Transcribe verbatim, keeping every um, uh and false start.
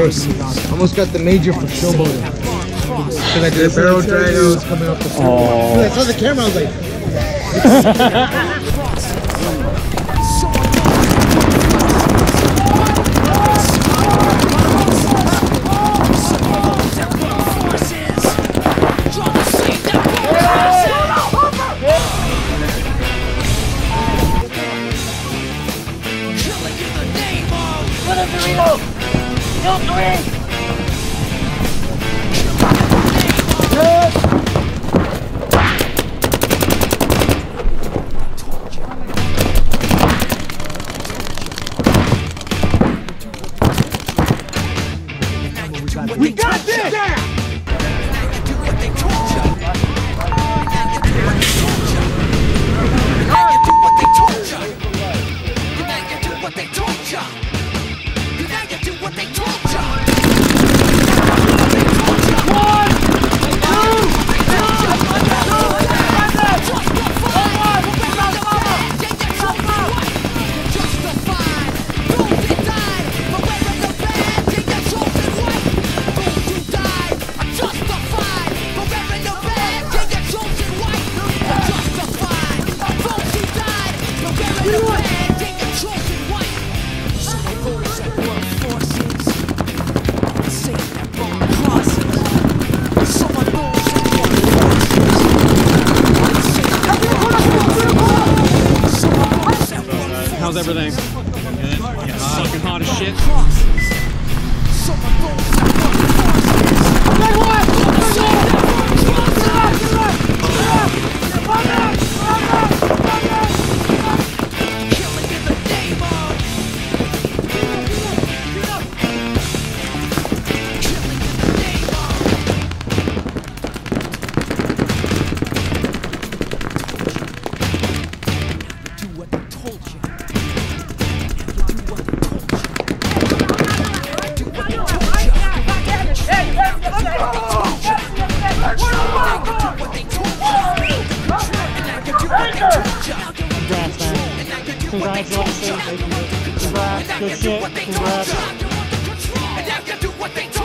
Almost got the major for showboating. Because I did a barrel drag, I was coming up the floor. Oh. I saw the camera, I was like... Kill three! We got this! Yeah. How's everything? Good. Yeah, fucking hot as shit. Congrats, man. Congratulations. Congrats. Good shit. Congrats.